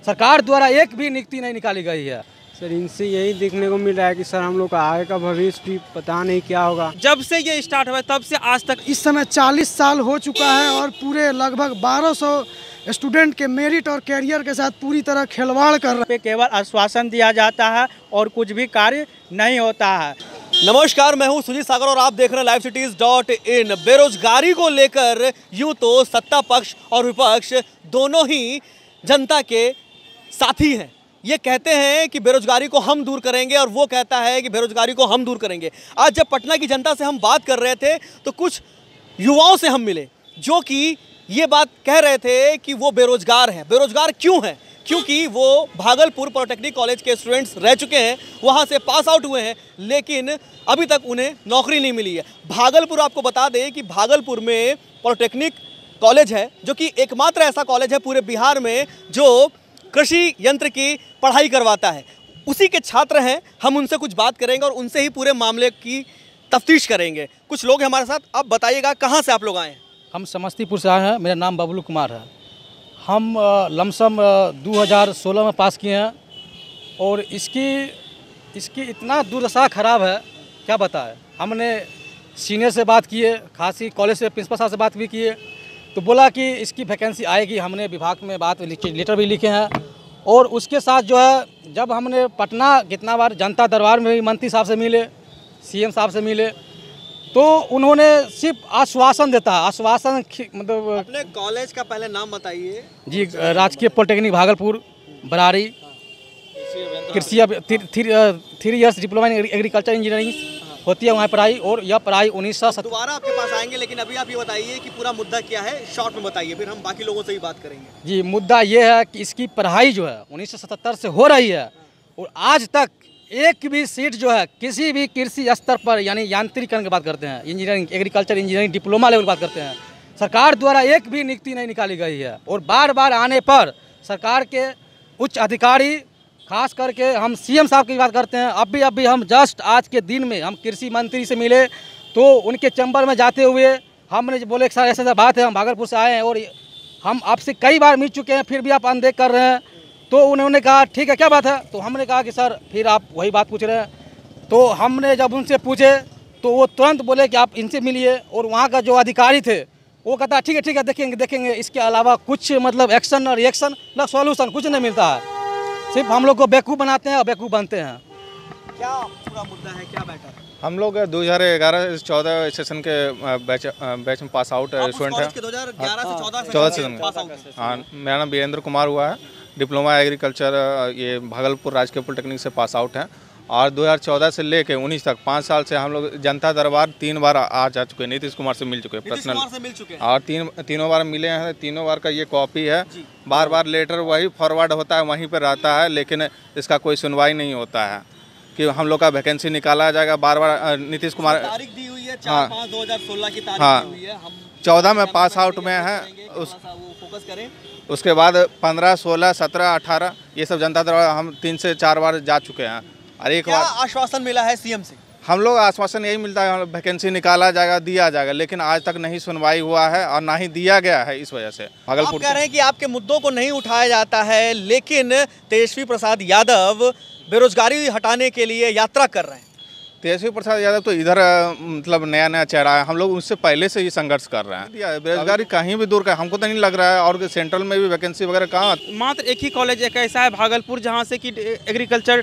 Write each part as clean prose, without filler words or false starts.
सरकार द्वारा एक भी नियुक्ति नहीं निकाली गई है। सर इनसे यही देखने को मिल रहा है कि सर हम लोग का आगे का भविष्य भी पता नहीं क्या होगा। जब से ये स्टार्ट हुआ तब से आज तक इस समय 40 साल हो चुका है और पूरे लगभग 1200 स्टूडेंट के मेरिट और कैरियर के साथ पूरी तरह खिलवाड़ कर रहे हैं। केवल आश्वासन दिया जाता है और कुछ भी कार्य नहीं होता है। नमस्कार, मैं हूं सुजीत सागर और आप देख रहे हैं livecities.in। बेरोजगारी को लेकर यूं तो सत्ता पक्ष और विपक्ष दोनों ही जनता के साथी हैं। ये कहते हैं कि बेरोजगारी को हम दूर करेंगे और वो कहता है कि बेरोजगारी को हम दूर करेंगे। आज जब पटना की जनता से हम बात कर रहे थे तो कुछ युवाओं से हम मिले जो कि ये बात कह रहे थे कि वो बेरोजगार हैं। बेरोजगार क्यों हैं? क्योंकि वो भागलपुर पॉलिटेक्निक कॉलेज के स्टूडेंट्स रह चुके हैं, वहाँ से पास आउट हुए हैं, लेकिन अभी तक उन्हें नौकरी नहीं मिली है। भागलपुर, आपको बता दें कि भागलपुर में पॉलिटेक्निक कॉलेज है जो कि एकमात्र ऐसा कॉलेज है पूरे बिहार में जो कृषि यंत्र की पढ़ाई करवाता है। उसी के छात्र हैं, हम उनसे कुछ बात करेंगे और उनसे ही पूरे मामले की तफ्तीश करेंगे। कुछ लोग हैं हमारे साथ, आप बताइएगा कहाँ से आप लोग आए हैं? हम समस्तीपुर से आए हैं, मेरा नाम बबलू कुमार है। हम लमसम 2016 में पास किए हैं और इसकी इतना दुर्दशा खराब है, क्या बताएं। हमने सीनियर से बात किए, खासी कॉलेज से प्रिंसिपल साहब से बात भी किए, तो बोला कि इसकी वैकेंसी आएगी। हमने विभाग में बात लेटर भी लिखे हैं और उसके साथ जो है जब हमने पटना कितना बार जनता दरबार में भी मंत्री साहब से मिले, सीएम साहब से मिले, तो उन्होंने सिर्फ आश्वासन देता है। आश्वासन मतलब अपने कॉलेज का पहले नाम बताइए जी। राजकीय पॉलिटेक्निक भागलपुर बरारी, कृषि 3 years diploma in agriculture engineering होती है वहाँ पढ़ाई। और यह पढ़ाई 1970। दोबारा आपके पास आएंगे, लेकिन अभी आप ये बताइए कि पूरा मुद्दा क्या है, शॉर्ट में बताइए, फिर हम बाकी लोगों से भी बात करेंगे। जी, मुद्दा ये है कि इसकी पढ़ाई जो है 1977 से हो रही है और आज तक एक भी सीट जो है किसी भी कृषि स्तर पर, यानी यांत्रिकरण की बात करते हैं, engineering agriculture engineering diploma level की बात करते हैं, सरकार द्वारा एक भी नियुक्ति नहीं निकाली गई है। और बार बार आने पर सरकार के उच्च अधिकारी, खास करके हम सीएम साहब की बात करते हैं, अभी हम जस्ट आज के दिन में हम कृषि मंत्री से मिले तो उनके चैम्बर में जाते हुए हमने बोले कि सर ऐसा बात है, हम भागलपुर से आए हैं और हम आपसे कई बार मिल चुके हैं, फिर भी आप अनदेख कर रहे हैं। तो उन्होंने कहा ठीक है, क्या बात है? तो हमने कहा कि सर फिर आप वही बात पूछ रहे हैं। तो हमने जब उनसे पूछे तो वो तुरंत बोले कि आप इनसे मिलिए। और वहाँ का जो अधिकारी थे वो कहता ठीक है देखेंगे, इसके अलावा कुछ मतलब एक्शन और रिएक्शन न सॉल्यूशन कुछ नहीं मिलता है। सिर्फ हम लोग को बेवकूफ़ बनाते हैं और बेवकूफ़ बनते हैं। क्या पूरा मुद्दा है, क्या मैटर? हम लोग 2011-14 सेशन के बैच में पास आउट स्टूडेंट हैं। 2011 से 14 सेशन में। हाँ, मेरा नाम वीरेंद्र कुमार हुआ है, डिप्लोमा एग्रीकल्चर ये भागलपुर राजकीय पॉलिटेक्निक से पास आउट हैं। और 2014 से लेके 19 तक 5 साल से हम लोग जनता दरबार 3 बार आ जा चुके हैं। नीतीश कुमार से मिल चुके हैं पर्सनल, और तीनों बार मिले हैं। तीनों बार का ये कॉपी है। बार बार लेटर वही फॉरवर्ड होता है, वहीं पर रहता है, लेकिन इसका कोई सुनवाई नहीं होता है कि हम लोग का वैकेंसी निकाला जाएगा। बार बार नीतीश कुमार तारीख दी हुई है 4/5/2016 की तारीख दी हुई है। हम 14 में पास आउट में है। फोकस करें। उसके बाद 15, 16, 17, 18 ये सब जनता दरबार हम 3 से 4 बार जा चुके हैं। और एक बार आश्वासन मिला है सीएम से? हम लोग आश्वासन यही मिलता है वैकेंसी निकाला जाएगा, दिया जाएगा, लेकिन आज तक नहीं सुनवाई हुआ है और ना ही दिया गया है। इस वजह से भागलपुर आप कह रहे हैं कि आपके मुद्दों को नहीं उठाया जाता है, लेकिन तेजस्वी प्रसाद यादव बेरोजगारी हटाने के लिए यात्रा कर रहे हैं। तेजस्वी प्रसाद यादव तो इधर मतलब नया चेहरा है। हम लोग उससे पहले से ही संघर्ष कर रहे हैं। बेरोजगारी कहीं भी दूर का हमको तो नहीं लग रहा है। और सेंट्रल में भी वैकेंसी वगैरह कहाँ? मात्र एक ही कॉलेज एक ऐसा है भागलपुर जहां से कि एग्रीकल्चर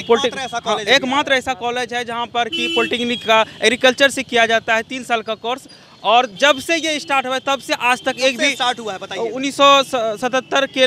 एकमात्र ऐसा कॉलेज है जहां पर कि पॉलिटेक्निक का एग्रीकल्चर से किया जाता है 3 साल का कोर्स। और जब से ये स्टार्ट हुआ है तब से आज तक एक भी स्टार्ट हुआ है, बताइए। 1977 के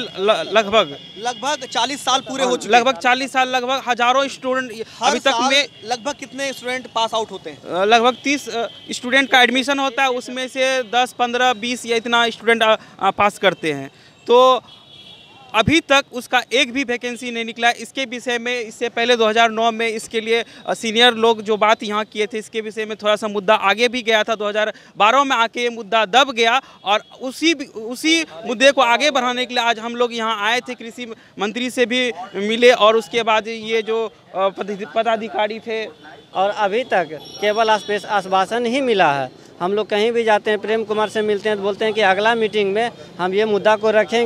लगभग 40 साल पूरे हो चुके। लगभग 40 साल, लगभग हजारों स्टूडेंट अभी तक में। लगभग कितने स्टूडेंट पास आउट होते हैं? लगभग 30 स्टूडेंट का एडमिशन होता है, उसमें से 10, 15, 20 या इतना स्टूडेंट पास करते हैं। तो अभी तक उसका एक भी वैकेंसी नहीं निकला। इसके विषय में इससे पहले 2009 में इसके लिए सीनियर लोग जो बात यहाँ किए थे, इसके विषय में थोड़ा सा मुद्दा आगे भी गया था। 2012 में आके ये मुद्दा दब गया और उसी मुद्दे को आगे बढ़ाने के लिए आज हम लोग यहाँ आए थे। कृषि मंत्री से भी मिले और उसके बाद ये जो पदाधिकारी थे, और अभी तक केवल आश्वासन ही मिला है। हम लोग कहीं भी जाते हैं, प्रेम कुमार से मिलते हैं तो बोलते हैं कि अगला मीटिंग में हम ये मुद्दा को रखेंगे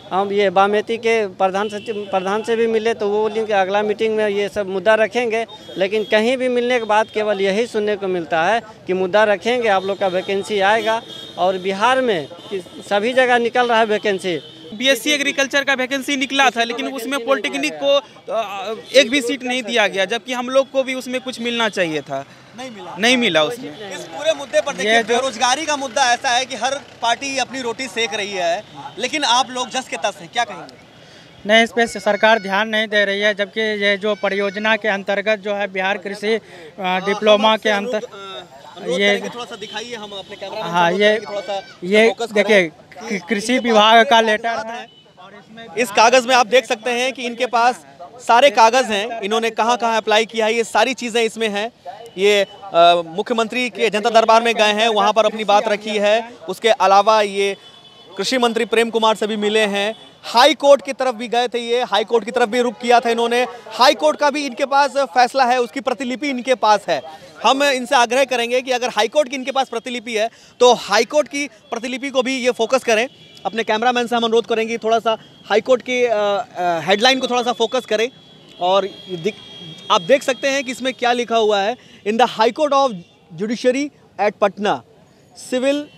हम ये बामेती के प्रधान से भी मिले तो वो बोली कि अगला मीटिंग में ये सब मुद्दा रखेंगे, लेकिन कहीं भी मिलने के बाद केवल यही सुनने को मिलता है कि मुद्दा रखेंगे, आप लोग का वैकेंसी आएगा। और बिहार में सभी जगह निकल रहा है वैकेंसी। बीएससी एग्रीकल्चर का वैकेंसी निकला था, लेकिन उसमें पॉलिटेक्निक को एक भी सीट नहीं दिया गया, जबकि हम लोग को भी उसमें कुछ मिलना चाहिए था, नहीं मिला उसमें। इस पूरे मुद्दे पर देखिए, बेरोजगारी का मुद्दा ऐसा है कि हर पार्टी अपनी रोटी सेक रही है, लेकिन आप लोग जस के तस हैं, क्या कहेंगे? नहीं, इस पे सरकार ध्यान नहीं दे रही है, जबकि ये जो परियोजना के अंतर्गत जो है बिहार कृषि डिप्लोमा के अंतर ये थोड़ा सा दिखाइए, हम अपने कैमरा में हाँ ये देखिए कृषि विभाग का लेटर है। इस कागज़ में आप देख सकते हैं कि इनके पास सारे कागज़ हैं, इन्होंने कहाँ कहाँ अप्लाई किया है, ये सारी चीज़ें इसमें हैं। ये मुख्यमंत्री के जनता दरबार में गए हैं, वहाँ पर अपनी बात रखी है। उसके अलावा ये कृषि मंत्री प्रेम कुमार से भी मिले हैं, हाई कोर्ट की तरफ भी गए थे, ये हाई कोर्ट की तरफ भी रुख किया था इन्होंने। हाई कोर्ट का भी इनके पास फैसला है, उसकी प्रतिलिपि इनके पास है। हम इनसे आग्रह करेंगे कि अगर हाई कोर्ट की इनके पास प्रतिलिपि है तो हाई कोर्ट की प्रतिलिपि को भी ये फोकस करें। अपने कैमरामैन से हम अनुरोध करेंगे थोड़ा सा हाई कोर्ट की हेडलाइन को थोड़ा सा फोकस करें। और आप देख सकते हैं कि इसमें क्या लिखा हुआ है, in the high court of judiciary at Patna civil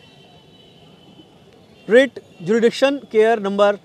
writ jurisdiction case number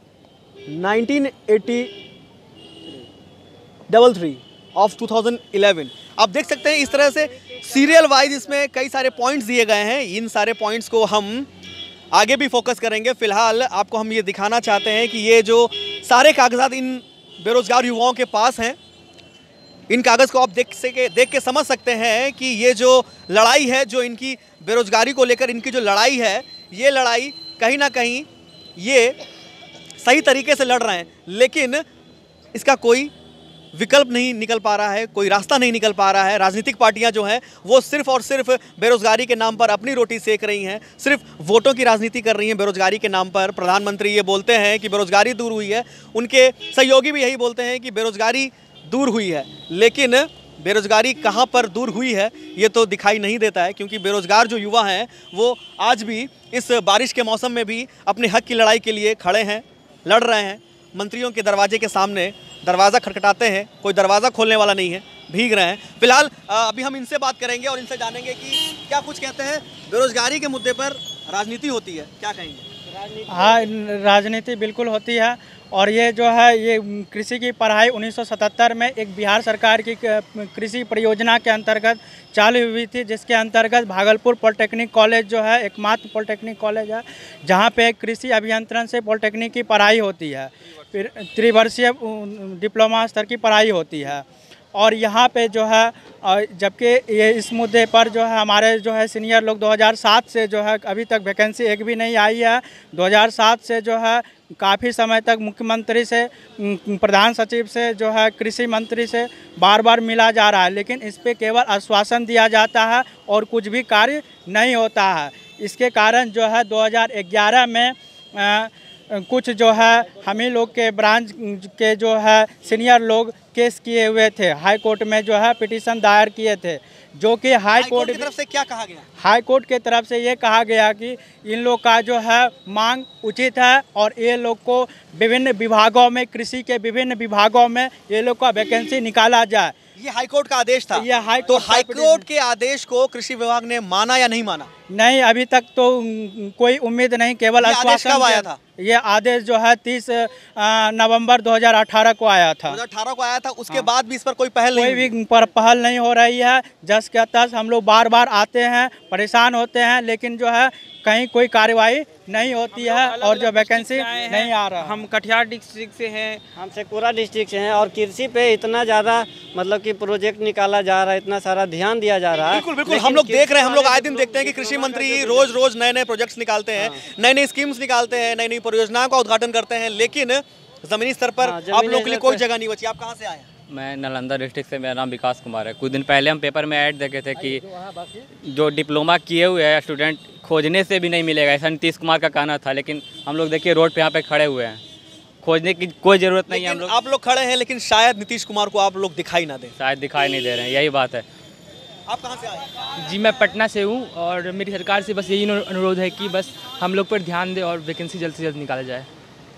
1983 of 2011। आप देख सकते हैं इस तरह से सीरियल वाइज इसमें कई सारे पॉइंट्स दिए गए हैं। इन सारे पॉइंट्स को हम आगे भी फोकस करेंगे। फिलहाल आपको हम ये दिखाना चाहते हैं कि ये जो सारे कागजात इन बेरोजगार युवाओं के पास हैं, इन कागज़ को आप देख के समझ सकते हैं कि ये जो लड़ाई है, जो इनकी बेरोजगारी को लेकर इनकी जो लड़ाई है, ये लड़ाई कहीं ना कहीं ये सही तरीके से लड़ रहे हैं, लेकिन इसका कोई विकल्प नहीं निकल पा रहा है, कोई रास्ता नहीं निकल पा रहा है। राजनीतिक पार्टियां जो हैं वो सिर्फ और सिर्फ बेरोजगारी के नाम पर अपनी रोटी सेक रही हैं, सिर्फ वोटों की राजनीति कर रही हैं बेरोजगारी के नाम पर। प्रधानमंत्री ये बोलते हैं कि बेरोजगारी दूर हुई है, उनके सहयोगी भी यही बोलते हैं कि बेरोजगारी दूर हुई है, लेकिन बेरोजगारी कहाँ पर दूर हुई है ये तो दिखाई नहीं देता है, क्योंकि बेरोजगार जो युवा हैं वो आज भी इस बारिश के मौसम में भी अपने हक की लड़ाई के लिए खड़े हैं, लड़ रहे हैं। मंत्रियों के दरवाजे के सामने दरवाज़ा खटखटाते हैं, कोई दरवाज़ा खोलने वाला नहीं है, भीग रहे हैं। फिलहाल अभी हम इनसे बात करेंगे और इनसे जानेंगे कि क्या कुछ कहते हैं। बेरोजगारी के मुद्दे पर राजनीति होती है, क्या कहेंगे? हाँ, राजनीति बिल्कुल होती है। और ये जो है ये कृषि की पढ़ाई 1977 में एक बिहार सरकार की कृषि परियोजना के अंतर्गत चालू हुई थी, जिसके अंतर्गत भागलपुर पॉलिटेक्निक कॉलेज जो है एकमात्र पॉलिटेक्निक कॉलेज है जहाँ पे कृषि अभियंत्रण से पॉलिटेक्निक की पढ़ाई होती है, फिर त्रिवर्षीय डिप्लोमा स्तर की पढ़ाई होती है। और यहाँ पे जो है जबकि ये इस मुद्दे पर जो है हमारे जो है सीनियर लोग 2007 से जो है अभी तक वैकेंसी एक भी नहीं आई है। 2007 से जो है काफ़ी समय तक मुख्यमंत्री से, प्रधान सचिव से, जो है कृषि मंत्री से बार बार मिला जा रहा है, लेकिन इस पे केवल आश्वासन दिया जाता है और कुछ भी कार्य नहीं होता है। इसके कारण जो है 2011 में कुछ जो है हम ही लोग के ब्रांच के जो है सीनियर लोग केस किए हुए थे, हाई कोर्ट में जो है पिटीशन दायर किए थे, जो कि हाई कोर्ट की तरफ से क्या कहा गया? हाई कोर्ट की तरफ से ये कहा गया कि इन लोग का जो है मांग उचित है और ये लोग को विभिन्न विभागों में, कृषि के विभिन्न विभागों में ये लोग का वैकेंसी निकाला जाए। ये हाई कोर्ट का आदेश था। ये हाई कोर्ट के आदेश को कृषि विभाग ने माना या नहीं माना? नहीं, अभी तक तो कोई उम्मीद नहीं, केवल आश्वासन। कब आया था ये आदेश? जो है 30 नवंबर 2018 को आया था। 2018 को आया था, उसके बाद भी इस पर कोई पहल पहल नहीं हो रही है। जस के तस हम लोग बार बार आते हैं, परेशान होते हैं, लेकिन जो है कहीं कोई कार्रवाई नहीं होती है और जो वैकेंसी नहीं आ रहा। हम कटिहार डिस्ट्रिक्ट से हैं, हम शेखपुरा डिस्ट्रिक्ट से हैं और कृषि पे इतना ज़्यादा मतलब कि प्रोजेक्ट निकाला जा रहा है, इतना सारा ध्यान दिया जा रहा है। बिल्कुल बिल्कुल, हम लोग देख रहे हैं, हम लोग आए दिन देखते हैं कि कृषि मंत्री रोज रोज नए नए प्रोजेक्ट्स निकालते हैं, नई नई स्कीम्स निकालते हैं, नई नई परियोजनाओं का उद्घाटन करते हैं, लेकिन जमीनी स्तर पर आप लोगों के लिए कोई जगह नहीं बची। आप कहाँ से आए? मैं नालंदा डिस्ट्रिक्ट से, मेरा नाम विकास कुमार है। कुछ दिन पहले हम पेपर में ऐड देखे थे कि जो डिप्लोमा किए हुए हैं स्टूडेंट खोजने से भी नहीं मिलेगा, ऐसा नीतीश कुमार का कहना था। लेकिन हम लोग देखिए रोड पे यहाँ पे खड़े हुए हैं, खोजने की कोई ज़रूरत नहीं है। हम लोग, आप लोग खड़े हैं, लेकिन शायद नीतीश कुमार को आप लोग दिखाई ना दें। शायद दिखाई नहीं दे रहे हैं, यही बात है। आप कहाँ से आए? जी, मैं पटना से हूँ और मेरी सरकार से बस यही अनुरोध है कि बस हम लोग पर ध्यान दे और वैकेंसी जल्द से जल्द निकाला जाए।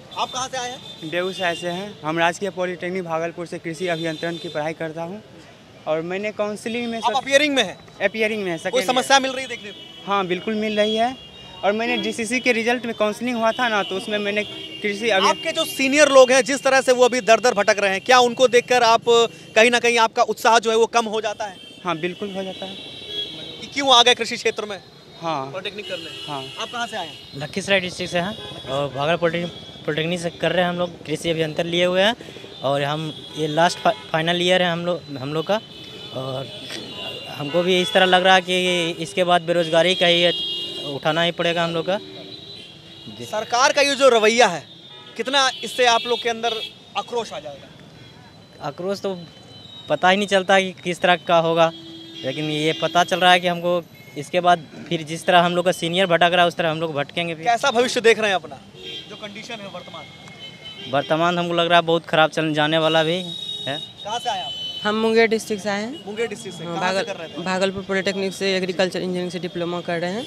आप कहाँ से आए हैं? बेगूसराय से हैं। हम राजकीय पॉलिटेक्निक भागलपुर से कृषि अभियंत्रण की पढ़ाई करता हूँ और मैंने काउंसलिंग में आप अपीयरिंग में हैं? अपीयरिंग में कोई समस्या मिल रही है देखने को? हाँ बिल्कुल मिल रही है। और मैंने डीसीसी के रिजल्ट में काउंसलिंग हुआ था ना, तो उसमें मैंने कृषि आपके जो सीनियर लोग हैं जिस तरह से वो अभी दर दर भटक रहे हैं, क्या उनको देखकर आप कहीं ना कहीं आपका उत्साह जो है वो कम हो जाता है? हाँ बिल्कुल हो जाता है। कि क्यों आ गए कृषि क्षेत्र में हाँ पॉलिटेक्निक करने? हाँ। आप कहाँ से आए हैं? लखीसराय डिस्ट्रिक्ट से हैं और भागलपुर पॉलिटेक्निक से कर रहे हैं हम लोग, कृषि अभियंत्रण लिए हुए हैं और हम ये लास्ट फाइनल ईयर है हम लोग का। और हमको भी इस तरह लग रहा है कि इसके बाद बेरोजगारी का ही उठाना ही पड़ेगा हम लोग का। सरकार का ये जो रवैया है, कितना इससे आप लोग के अंदर आक्रोश आ जाएगा? आक्रोश तो पता ही नहीं चलता कि किस तरह का होगा, लेकिन ये पता चल रहा है कि हमको इसके बाद फिर जिस तरह हम लोग का सीनियर भटक रहा है उस तरह हम लोग भटकेंगे। फिर कैसा भविष्य देख रहे हैं अपना, जो कंडीशन है वर्तमान हमको लग रहा है बहुत खराब चलने जाने वाला भी है। कहाँ से आए आप? हम मुंगेर डिस्ट्रिक्ट से आए हैं। मुंगेर डिस्ट्रिक्ट से कहाँ से कर रहे थे? भागलपुर पॉलिटेक्निक से एग्रीकल्चर इंजीनियरिंग से डिप्लोमा कर रहे हैं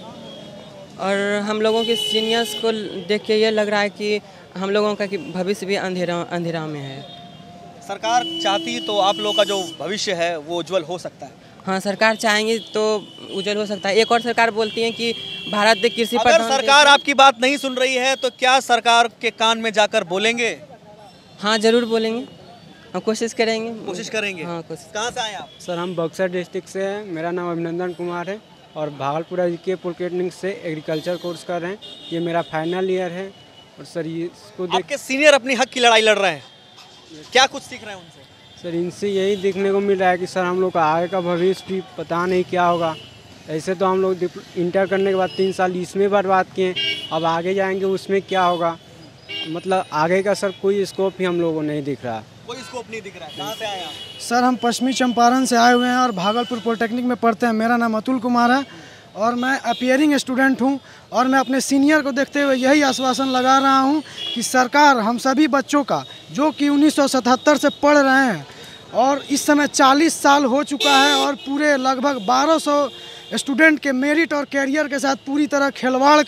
और हम लोगों के सीनियर्स को देख के ये लग रहा है कि हम लोगों का कि भविष्य भी अंधेरा में है। सरकार चाहती तो आप लोग का जो भविष्य है वो उज्जवल हो सकता है। हाँ, सरकार चाहेंगी तो उज्जवल हो सकता है। एक और सरकार बोलती है कि भारत कृषि अगर प्रधान सरकार आपकी बात नहीं सुन रही है तो क्या सरकार के कान में जाकर बोलेंगे? हाँ जरूर बोलेंगे, हम कोशिश करेंगे। हाँ कोशिश। कहाँ से आए आप? सर हम बक्सर डिस्ट्रिक्ट से हैं। मेरा नाम अभिनंदन कुमार है और भागलपुर के पॉलिटेक्निक से एग्रीकल्चर कोर्स कर रहे हैं। ये मेरा फाइनल ईयर है और सर ये इसको आपके सीनियर अपनी हक की लड़ाई लड़ रहे हैं, क्या कुछ सीख रहे हैं उनसे? सर इनसे यही देखने को मिल रहा है कि सर हम लोग का आगे का भविष्य भी पता नहीं क्या होगा। ऐसे तो हम लोग इंटर करने के बाद 3 साल इसमें बर्बाद किए, अब आगे जाएंगे उसमें क्या होगा, मतलब आगे का सर कोई स्कोप ही हम लोगों को नहीं दिख रहा। कोई स्कोप नहीं दिख रहा है। कहाँ से आए आप? सर हम पश्चिमी चंपारण से आए हुए हैं और भागलपुर पॉलिटेक्निक में पढ़ते हैं। मेरा नाम अतुल कुमार है और मैं अपीयरिंग स्टूडेंट हूं और मैं अपने सीनियर को देखते हुए यही आश्वासन लगा रहा हूं कि सरकार हम सभी बच्चों का जो कि 1977 से पढ़ रहे हैं और इस समय 40 साल हो चुका है और पूरे लगभग 1200 स्टूडेंट के मेरिट और कैरियर के साथ पूरी तरह खिलवाड़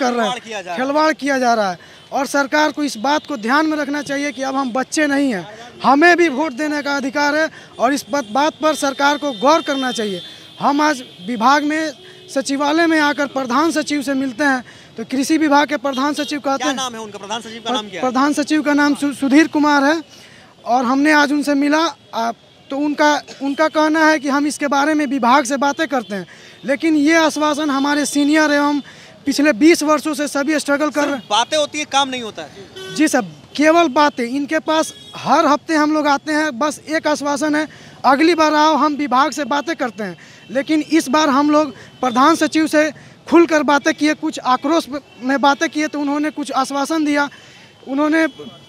किया जा रहा है और सरकार को इस बात को ध्यान में रखना चाहिए कि अब हम बच्चे नहीं हैं, हमें भी वोट देने का अधिकार है और इस बात पर सरकार को गौर करना चाहिए। हम आज विभाग में सचिवालय में आकर प्रधान सचिव से मिलते हैं तो कृषि विभाग के प्रधान सचिव कहते हैं, क्या नाम है उनका? प्रधान सचिव का नाम क्या है? प्रधान सचिव का नाम सुधीर कुमार है और हमने आज उनसे मिला तो उनका कहना है कि हम इसके बारे में विभाग से बातें करते हैं, लेकिन ये आश्वासन हमारे सीनियर एवं पिछले 20 वर्षों से सभी स्ट्रगल कर रहे हैं। बातें होती है, काम नहीं होता है। जी सब केवल बातें। इनके पास हर हफ्ते हम लोग आते हैं, बस एक आश्वासन है अगली बार आओ हम विभाग से बातें करते हैं, लेकिन इस बार हम लोग प्रधान सचिव से खुलकर बातें किए, कुछ आक्रोश में बातें किए तो उन्होंने कुछ आश्वासन दिया। उन्होंने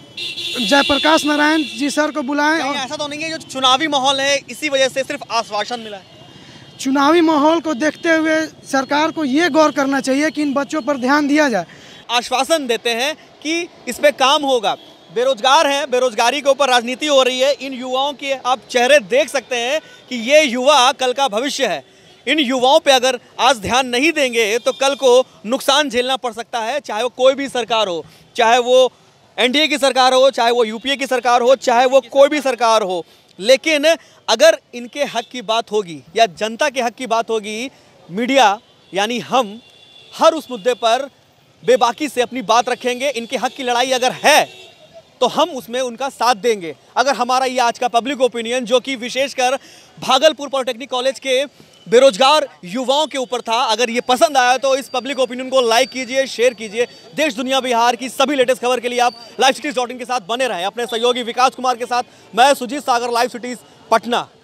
जयप्रकाश नारायण जी सर को बुलाएं और ऐसा तो नहीं है जो चुनावी माहौल है इसी वजह से सिर्फ आश्वासन मिला है? चुनावी माहौल को देखते हुए सरकार को ये गौर करना चाहिए कि इन बच्चों पर ध्यान दिया जाए। आश्वासन देते हैं कि इस पे काम होगा। बेरोजगार हैं, बेरोजगारी के ऊपर राजनीति हो रही है। इन युवाओं के आप चेहरे देख सकते हैं कि ये युवा कल का भविष्य है। इन युवाओं पे अगर आज ध्यान नहीं देंगे तो कल को नुकसान झेलना पड़ सकता है, चाहे वो कोई भी सरकार हो, चाहे वो एनडीए की सरकार हो, चाहे वो यूपीए की सरकार हो, चाहे वो कोई भी सरकार हो। लेकिन अगर इनके हक की बात होगी या जनता के हक की बात होगी, मीडिया यानी हम हर उस मुद्दे पर बेबाकी से अपनी बात रखेंगे। इनके हक की लड़ाई अगर है तो हम उसमें उनका साथ देंगे। अगर हमारा ये आज का पब्लिक ओपिनियन जो कि विशेषकर भागलपुर पॉलिटेक्निक कॉलेज के बेरोजगार युवाओं के ऊपर था, अगर ये पसंद आया तो इस पब्लिक ओपिनियन को लाइक कीजिए, शेयर कीजिए। देश दुनिया बिहार की सभी लेटेस्ट खबर के लिए आप लाइव सिटीज.in के साथ बने रहें। अपने सहयोगी विकास कुमार के साथ मैं सुजीत सागर, लाइव सिटीज पटना।